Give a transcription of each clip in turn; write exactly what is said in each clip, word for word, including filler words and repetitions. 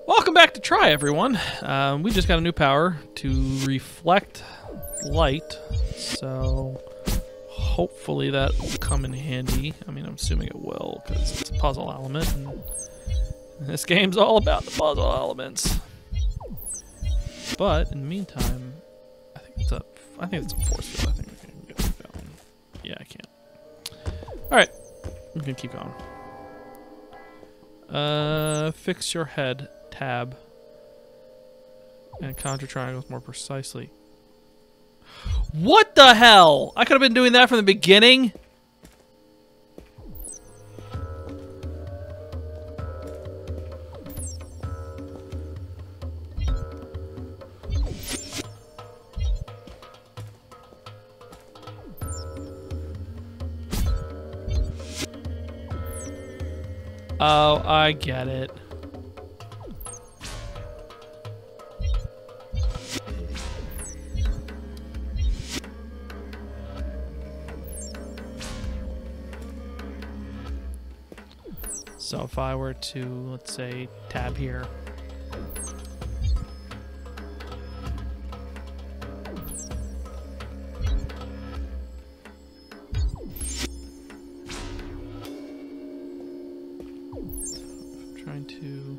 Welcome back to Try, everyone. Um, we just got a new power to reflect light, so hopefully that will come in handy. I mean, I'm assuming it will, because it's a puzzle element, and this game's all about the puzzle elements. But in the meantime, I think it's a, I think it's a force field. I think I can get that one. Yeah, I can't. All right, we can keep going. Uh, fix your head. Tab and conjure triangles more precisely. What the hell? I could have been doing that from the beginning. Oh, I get it. So if I were to, let's say, tab here. I'm trying to...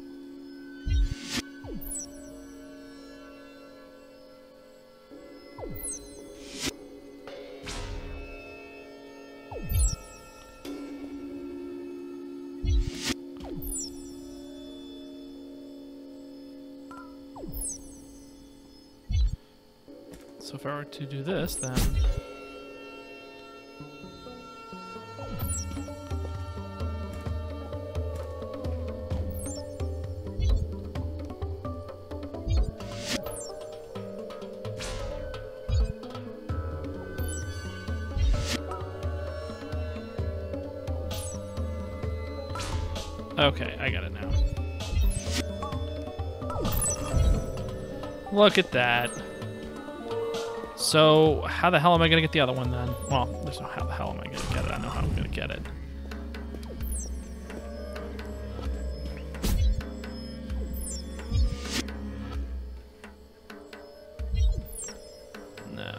So if I were to do this, then... Okay, I got it now. Look at that. So, how the hell am I going to get the other one then? Well, there's no how the hell am I going to get it. I know how I'm going to get it. No.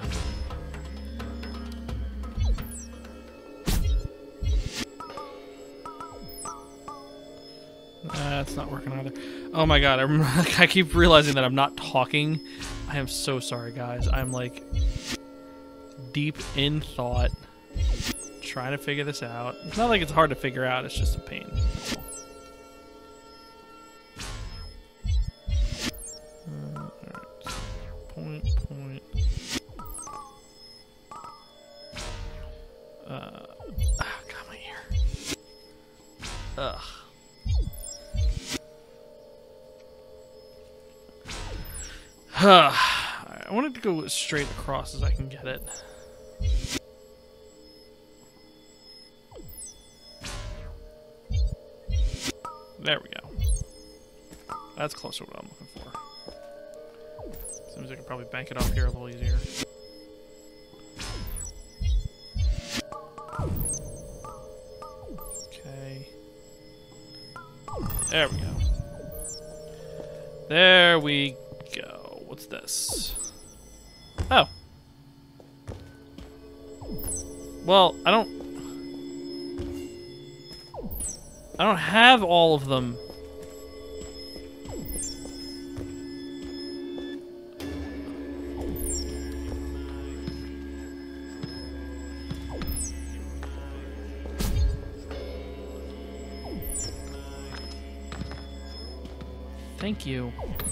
That's not working either. Oh my god, I'm, I keep realizing that I'm not talking. I am so sorry, guys. I'm like deep in thought, trying to figure this out. It's not like it's hard to figure out, it's just a pain. Uh, alright. Point, point. Uh, ah, got my ear. Ugh. I wanted to go as straight across as I can get it. There we go. That's closer to what I'm looking for. Seems like I could probably bank it off here a little easier. Okay. There we go. There we go. What's this? Oh. Well, I don't... I don't have all of them. Thank you.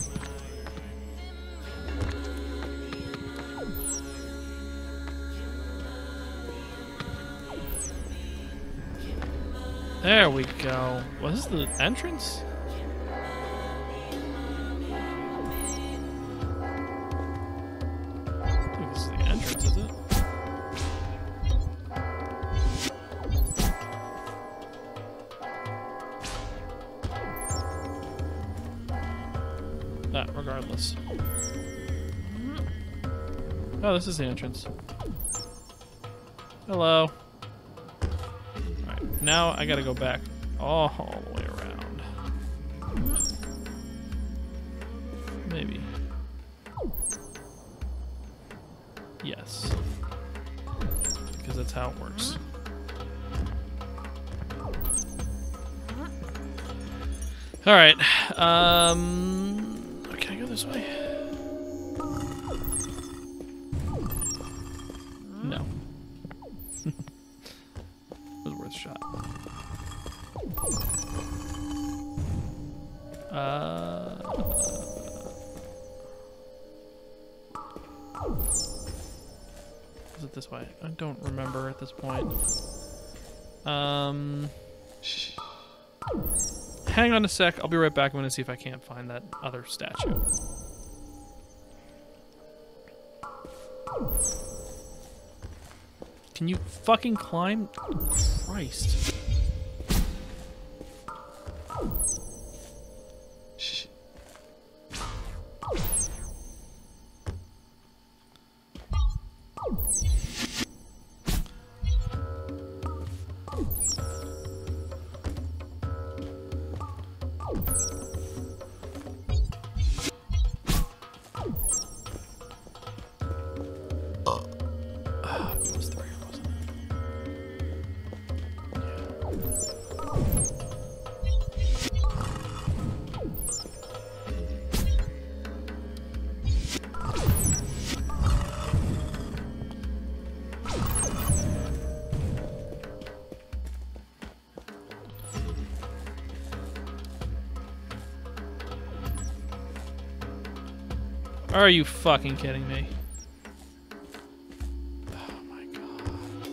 There we go. Was this the entrance? I think this is the entrance, is it? Ah, regardless. Oh, this is the entrance. Hello. Alright, now I gotta go back all the way around. Maybe. Yes. Because that's how it works. Alright. Um, can I go this way? No. It was worth a shot. Uh, is it this way? I don't remember at this point. Um, hang on a sec. I'll be right back. I'm going to see if I can't find that other statue. Can you fucking climb? Christ. Are you fucking kidding me? Oh my god.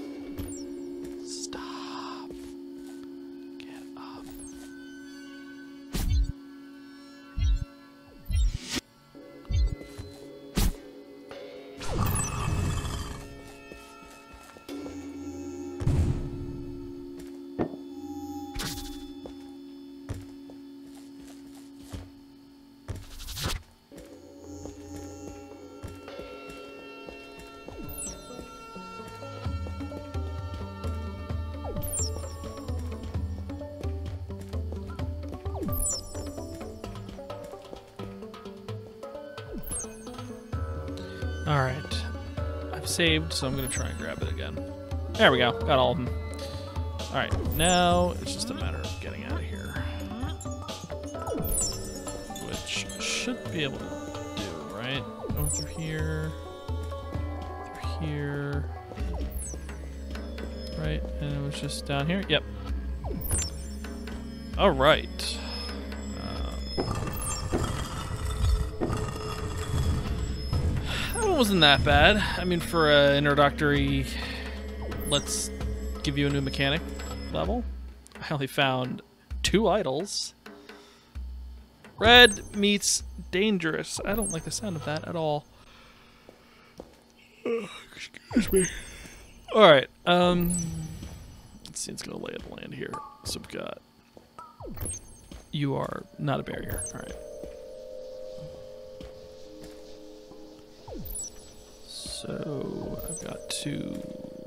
Stop. Get up. Alright. I've saved, so I'm going to try and grab it again. There we go. Got all of them. Alright, now it's just a matter of getting out of here. Which should be able to do, right? Go through here. Through here. Right, and it was just down here? Yep. Alright. Wasn't that bad. I mean, for an introductory, let's give you a new mechanic level. I only found two idols. Red meets dangerous. I don't like the sound of that at all. Oh, excuse me. All right. Um, let's see. It's gonna lay it land here. So we've got. You are not a barrier. All right. So I've got two.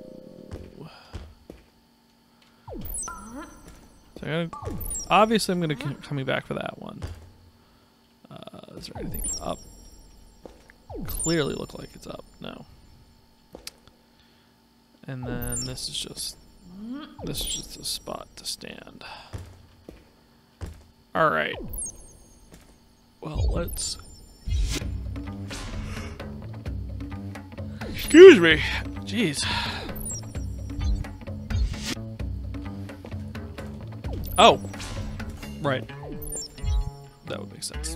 So I gotta, obviously, I'm gonna keep coming back for that one. Uh, is there anything up? Clearly, look like it's up. No. And then this is just this is just a spot to stand. All right. Well, let's. Excuse me. Jeez. Oh. Right. That would make sense.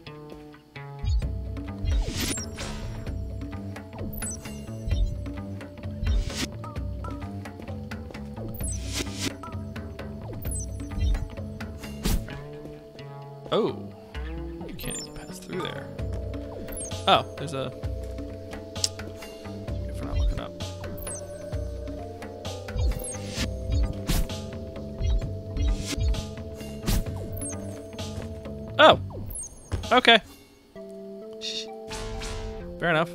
Oh. You can't even pass through there. Oh, there's a... Oh, okay. Fair enough.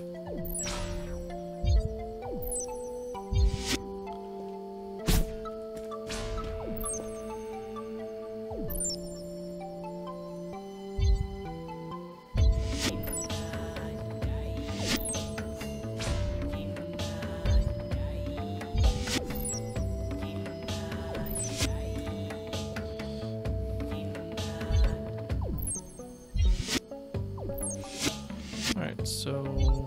so no.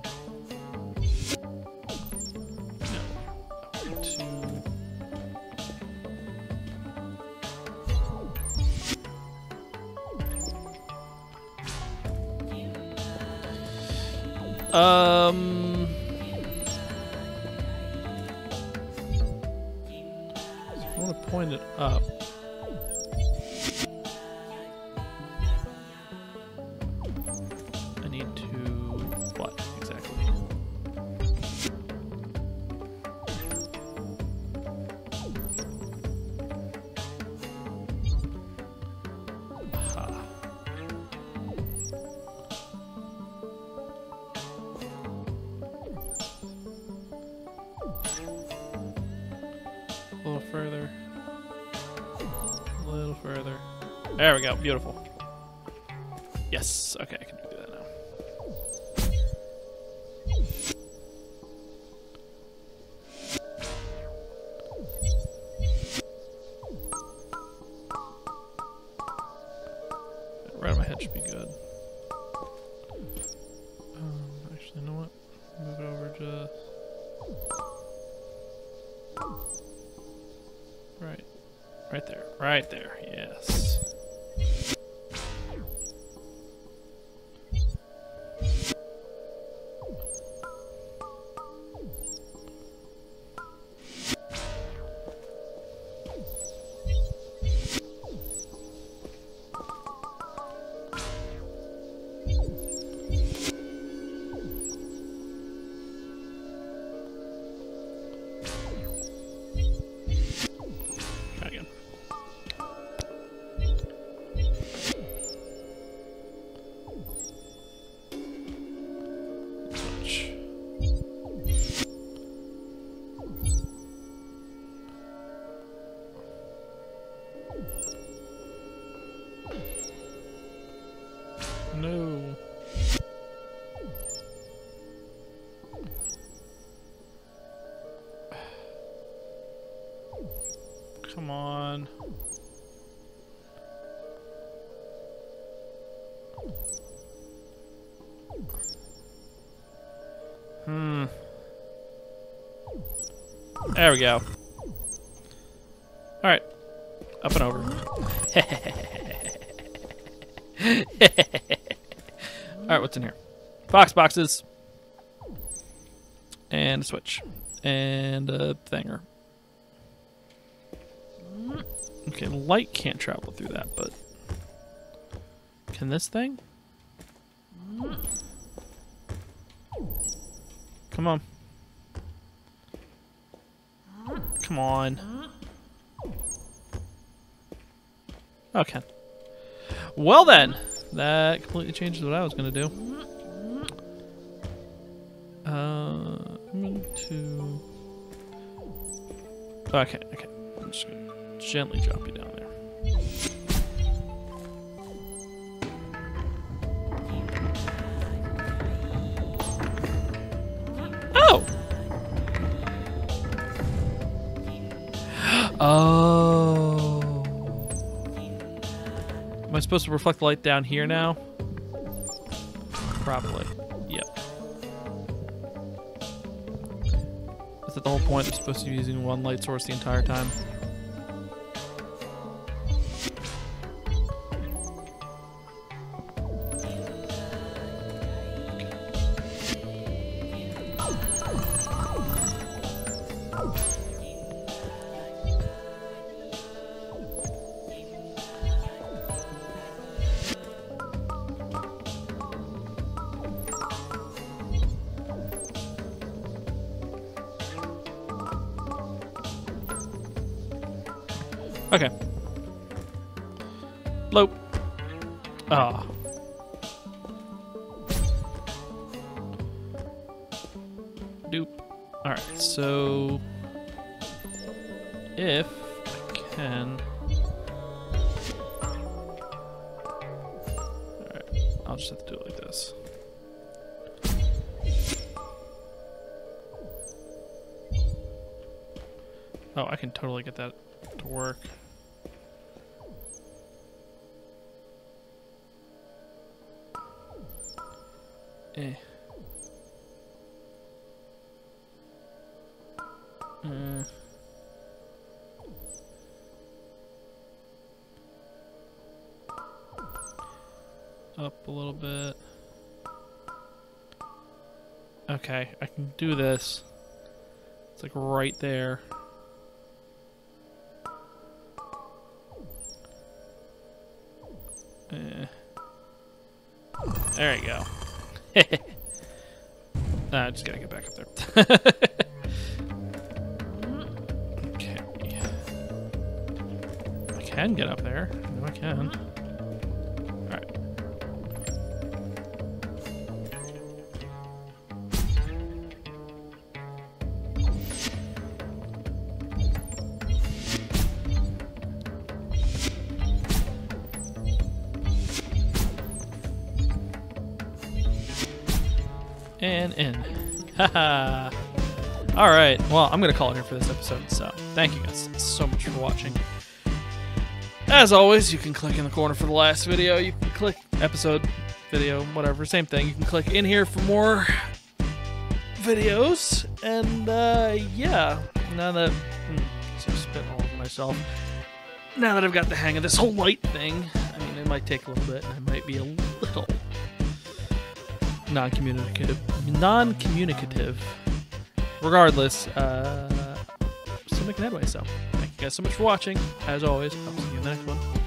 To um. So I want to point it up. I need to what exactly? Aha. A little further. A little further. There we go. Beautiful. Yes. Okay, I can do that now. Right on my head should be good. Um, actually, you know what? Move it over just... Right. Right there. Right there. Yes. Try again. Switch. No. Come on. Hmm. There we go. All right. Up and over. All right, what's in here? Box boxes. And a switch. And a thinger. Okay, light can't travel through that, but can this thing? Come on. Come on. Okay. Well then, that completely changes what I was gonna do. Uh, I'm going to. Okay, okay. I'm just gonna gently drop you down there. Oh! Oh. Am I supposed to reflect the light down here now? Probably. Yep. Is that the whole point? I'm supposed to be using one light source the entire time? Okay. Bloop. Ah. Doop. Alright, so if I can. Alright, I'll just have to do it like this. Oh, I can totally get that to work. Eh. Mm. Up a little bit. Okay, I can do this. It's like right there. Eh. There you go. Nah, I just gotta get back up there. Okay. I can get up there. No, I can. Alright. And in. Haha. Alright, well, I'm going to call it here for this episode, so thank you guys so much for watching. As always, you can click in the corner for the last video. You can click episode, video, whatever, same thing. You can click in here for more videos. And, uh, yeah, now that... Hmm, so I spit all over myself. Now that I've got the hang of this whole light thing, I mean, it might take a little bit, and I might be a little... non-communicative non-communicative regardless, uh still making headway. So thank you guys so much for watching. As always, I'll see you in the next one.